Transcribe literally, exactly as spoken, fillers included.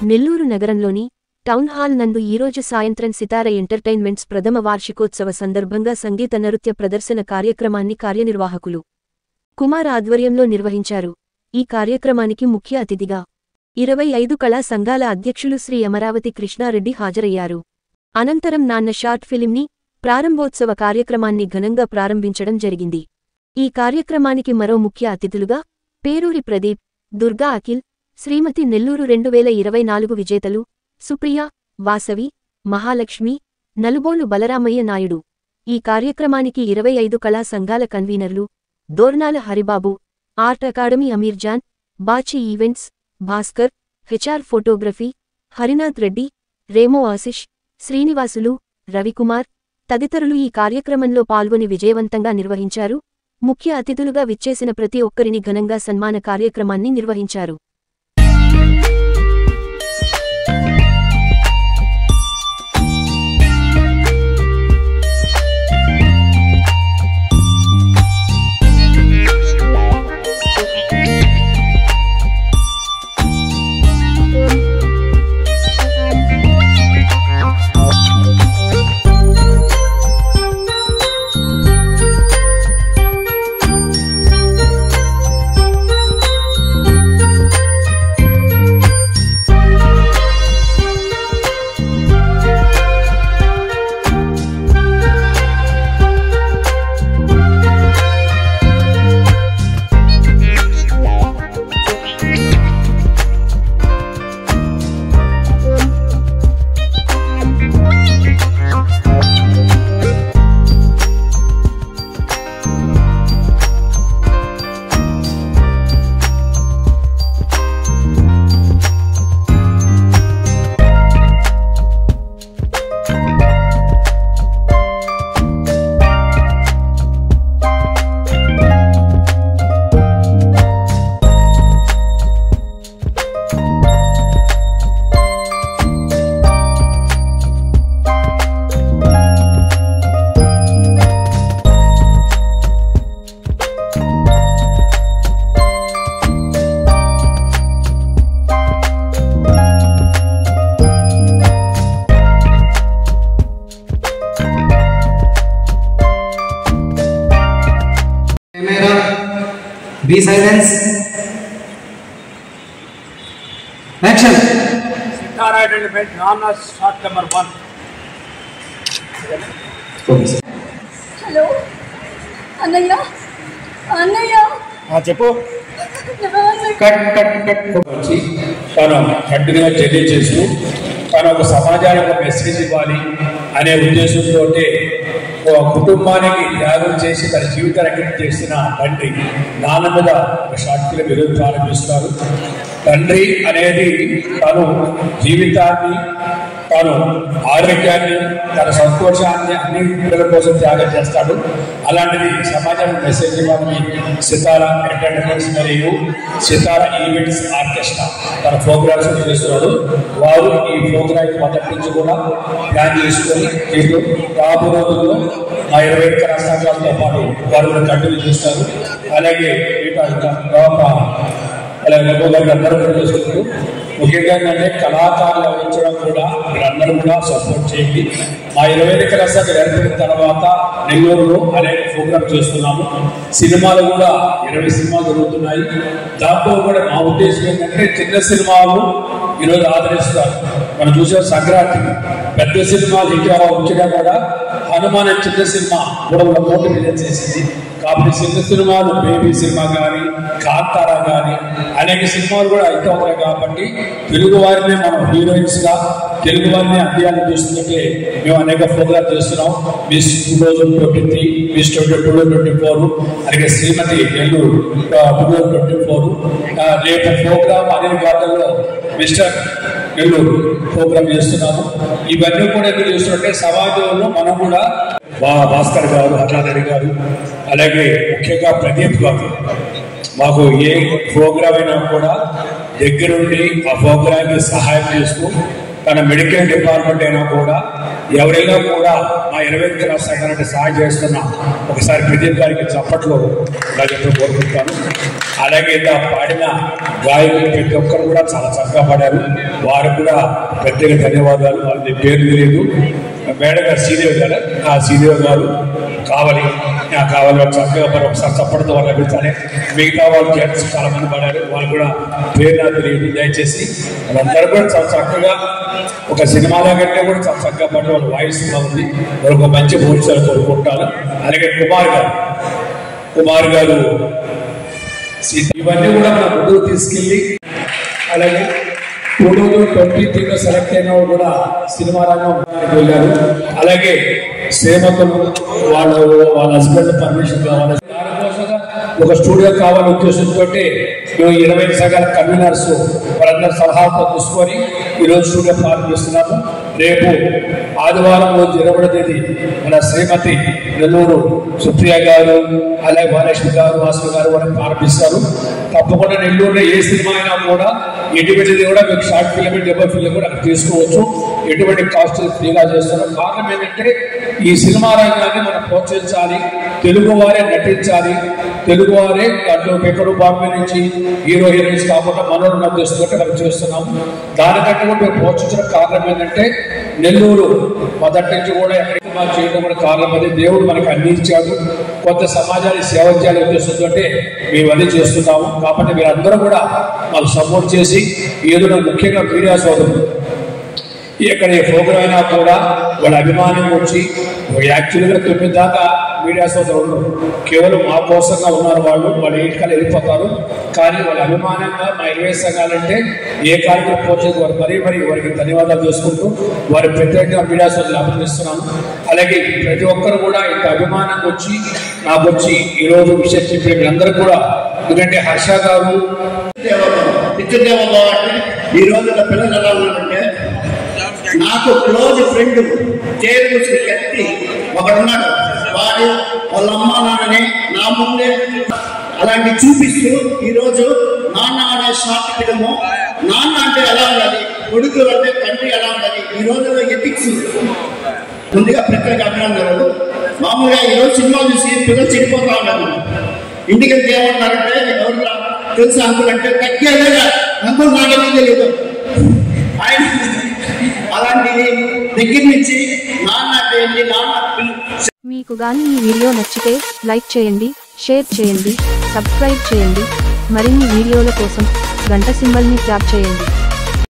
నెల్లూరు నగరంలోని town hall నందు ఈరోజు సాయంత్రం సితార ఎంటర్టైన్మెంట్స్ ప్రథమ వార్షికోత్సవ సందర్భంగా సంగీత నృత్య ప్రదర్శన కార్యక్రమాన్ని కార్యనిర్వాహకులు కుమార్ ఆధ్వర్యంలో నిర్వహించారు. ఈ కార్యక్రమానికి ముఖ్య అతిథిగా ఇరవై ఐదు కళా సంఘాల అధ్యక్షులు శ్రీ అమరావతి కృష్ణారెడ్డి హాజరయ్యారు. అనంతరం నాన్న షార్ట్ ఫిలింని, ప్రారంభోత్సవ కార్యక్రమాన్ని ఘనంగా ప్రారంభించడం జరిగింది. ఈ కార్యక్రమానికి మరో ముఖ్య అతిథులుగా పేరూరి ప్రదీప్, దుర్గా అఖిల్, శ్రీమతి నెల్లూరు రెండు వేల ఇరవై నాలుగు విజేతలు సుప్రియ, వాసవి, మహాలక్ష్మి, నలుబోలు బలరామయ్య నాయుడు. ఈ కార్యక్రమానికి ఇరవై ఐదు కళా సంఘాల కన్వీనర్లు Dornala Haribabu, art academy Ameerjan, Bachi events, Bhaskar, HR photography, Harinath Reddy, Remo Ashish, Srinivasulu, Ravikumar తదితరులు ఈ కార్యక్రమంలో పాల్గొని విజయవంతంగా నిర్వహించారు. ముఖ్య అతిథులుగా విచ్చేసిన ప్రతి ఒక్కరిని ఘనంగా సన్మాన కార్యక్రమాన్ని నిర్వహించారు. Be silence. Action. Sitara Entertainment, Nana shot number one. Hello, Annaya, Annaya. हाँ చెప్పు. Cut, cut, cut. వచ్చి తను కంటిన్యూగా జర్నీ చేస్తూ తను ఒక సమాజానికి ఒక మెసేజ్ ఇవ్వాలి అనే ఉద్దేశంతో ఒక కుటుంబానికి త్యాగం చేసి తన జీవితాన్ని అంకితం చేసిన తండ్రి నాన్న మీద ఒక షార్ట్ ఫిల్మ్ ఈరోజు ప్రారంభిస్తారు. తండ్రి అనేది తను జీవితాన్ని, తను ఆరోగ్యాన్ని, తన సంతోషాన్ని అన్ని పిల్లల కోసం త్యాగం చేస్తాడు. అలాంటిది సమాజానికి మెసేజ్ ఇవ్వాలని సితారా ఎంటర్టైన్మెంట్స్ మరియు సితారా ఈవెంట్స్ ఆర్కెస్ట్రా తన ప్రోగ్రామ్స్ చేస్తున్నాడు. వారు ఈ ప్రోగ్రామ్కి మొదటి నుంచి కూడా ప్లాన్ చేసుకొని వీళ్ళు రాబో రోజుల్లో మా ఇరవై కళాశాలతో పాటు వారు కంటిన్యూ చేస్తారు. అలాగే అలాగే అందరూ కూడా చేసుకుంటూ ముఖ్యంగా ఏంటంటే కళాకారులు వహించడం కూడా మీరందరూ కూడా సపోర్ట్ చేయండి. మా ఇరవై ఐదు కళాశాల ఏర్పడిన తర్వాత నెల్లూరులో అనేక ప్రోగ్రామ్ చేస్తున్నాము. సినిమాలు కూడా ఇరవై సినిమాలు జరుగుతున్నాయి. దాంట్లో కూడా మా ఉద్దేశం ఏంటంటే చిన్న సినిమాలు ఈరోజు ఆదరిస్తారు. మనం చూసే సంక్రాంతి పెద్ద సినిమాలు ఇంకా వచ్చినా కూడా హనుమాన్ చిన్న సినిమా కూడా ఒక కోటి విజయం చేసింది. కాబట్టి చిన్న సినిమాలు బేబీ సినిమా కానీ, కాంతారా కానీ అనేక సినిమాలు కూడా హిట్ అవుతాయి. కాబట్టి తెలుగు వారిని మనం హీరోయిన్స్ గా తెలుగు వారిని అందియాలని చూస్తుంటే మేము అనేక ప్రోగ్రామ్ చేస్తున్నాం. Miss two thousand twenty three miss twenty two twenty four అలాగే Srimathi Nellore two thousand twenty four రేపు ప్రోగ్రామ్ అన్ని వార్తల్లో మిస్టర్ నెల్లూరు ప్రోగ్రామ్ చేస్తున్నాము. ఇవన్నీ కూడా ఎందుకు చేస్తున్నట్టే సమాజంలో మనం కూడా భాస్కర్ గారు, హర్నాథ్ గారు, అలాగే ముఖ్యంగా ప్రదీప్ గారు మాకు ఏ ప్రోగ్రామ్ అయినా కూడా దగ్గరుండి ఆ ప్రోగ్రామ్కి సహాయం చేస్తూ తన మెడికల్ డిపార్ట్మెంట్ అయినా కూడా ఎవరైనా కూడా మా ఇరవై క్లాస్ సంఘానికి సహాయం చేస్తున్నా ఒకసారి ప్రదీప్ గారికి చప్పట్లు చెప్పి కోరుకుంటాను. అలాగే ఇలా పాడిన గాయకులు ప్రతి ఒక్కరు కూడా చాలా చక్కగా పాడారు. వారు కూడా ప్రత్యేక ధన్యవాదాలు. వాళ్ళ పేరు తెలియదు. మేడం గారు శ్రీదేవి గారు ఆ శ్రీదేవి గారు కావాలి కావాలి వాళ్ళు చక్కగా మరి ఒకసారి చప్పటితో వాళ్ళు అభిప్రాయం. మిగతా వాళ్ళు జెంట్స్ చాలా మంది పడారు. వాళ్ళు కూడా పేరు నాకు తెలియదు. దయచేసి వాళ్ళందరూ కూడా చాలా చక్కగా ఒక సినిమాలో కంటే కూడా చాలా చక్కగా పడి వాళ్ళ వాయిస్ ఉంది. వాళ్ళు ఒక మంచి భవిష్యత్తు కోరుకుంటారు. అలాగే కుమార్ గారు కుమార్ గారు ఇవన్నీ కూడా మన ముందుకు తీసుకెళ్ళి అలాగే టూ థౌజండ్ ట్వంటీ త్రీలో సెలెక్ట్ అయిన కూడా సినిమా రంగం వెళ్ళారు. అలాగే శ్రీమతులు వాళ్ళ వాళ్ళ హస్బెండ్ పర్మిషన్ కావాలి, దానికోసంగా ఒక స్టూడియో కావాలని ఉద్దేశంతో మేము ఇరవై సంఘాల కన్వీనర్స్ వాళ్ళందరూ సలహాతో తీసుకొని ఈరోజు స్టూడియో ప్రారంభిస్తున్నాము. రేపు ఆదివారం రోజు ఇరవై తేదీ మన శ్రీమతి నెల్లూరు సుప్రియ గారు అలాగే మహాలక్ష్మి గారు వాసు గారు కూడా ప్రారంభిస్తారు. తప్పకుండా నెల్లూరులో ఏ సినిమా అయినా కూడా ఎటువంటిది కూడా మీకు షార్ట్ ఫిల్మ్ డెబ్బై ఫిల్మ్ కూడా అక్కడ తీసుకోవచ్చు. ఎటువంటి కాస్ట్ ఫ్రీగా చేస్తున్నారు. కారణం ఏంటంటే ఈ సినిమా రంగాన్ని మనం ప్రోత్సహించాలి, తెలుగు వారే నటించాలి, తెలుగు వారే దాంట్లో ఎక్కడో బాంబే నుంచి హీరో హీరోయిన్స్ కాకుండా మనోరు నటిస్తుంటే మనం చేస్తున్నాము. దానికంటే కూడా మేము ప్రోత్సహించడం కారణం ఏంటంటే నెల్లూరు మొదటి నుంచి కూడా ఎక్కడికి మాకు చేయడం కూడా కారణం అది. దేవుడు మనకి అన్ని ఇచ్చాడు. కొంత సమాజాన్ని సేవ చేయాలని ఉద్దేశంతో మేము అన్నీ చేస్తున్నాము. కాబట్టి మీరందరూ కూడా మాకు సపోర్ట్ చేసి ఏదో ముఖ్యంగా మీడియా సోదరులు ఎక్కడ ఏ ప్రోగ్రాం అయినా కూడా వాళ్ళ అభిమానం వచ్చి యాక్చువల్గా తొమ్మిది దాకా మీడియా సోదరులు కేవలం మా కోసంగా ఉన్నారు. వాళ్ళు వాళ్ళ ఇంటికల్లా వెళ్ళిపోతారు. కానీ వాళ్ళ అభిమానంగా మా ఇరవై సంఘాలంటే ఏ కార్యక్రమం పోచేది వారు మరీ మరీ వారికి ధన్యవాదాలు చేసుకుంటూ వారి ప్రత్యేకంగా మీడియా సోదరులు అభినందిస్తున్నాను. అలాగే ప్రతి ఒక్కరు కూడా ఇంత అభిమానంగా వచ్చి నాకు వచ్చి ఈరోజు విషయం చెప్పే మీరందరూ కూడా, ఎందుకంటే హర్ష గారు ఈ రోజు పిల్లలు ఎలా ఉన్నారంటే నాకు క్లోజ్ ఫ్రెండ్ చేరు వ్యక్తి ఒకడున్నాడు. వాడు వాళ్ళ అమ్మ నాన్నని నా ముందే అలాంటి చూపిస్తూ ఈరోజు నాన్న అనే షార్ట్ ఫిల్మ్ నాన్న అంటే ఎలా ఉండాలి, కొడుకు అంటే తండ్రి ఎలా ఉండాలి, ఈ రోజుల్లో ఎథిక్స్ ముందుగా ప్రత్యేక అభినందనలు. మామూలుగా ఈరోజు సినిమా చూసి పిల్లలు చెడిపోతా ఉన్నారు. ఇంటికి వెళ్తే ఏమంటారంటే ఎవరు తెలుసు అంకుల్ అంటే తగ్గేదేగా అంకుల్ నాకేమీ తెలియదు. ఆయన అలాంటివి దగ్గర నుంచి నాన్న అంటే నాన్న. మీకు గాని ఈ వీడియో నచ్చితే లైక్ చేయండి, షేర్ చేయండి, సబ్స్క్రైబ్ చేయండి. మరిన్ని వీడియోల కోసం గంట సింబల్ని ట్యాప్ చేయండి.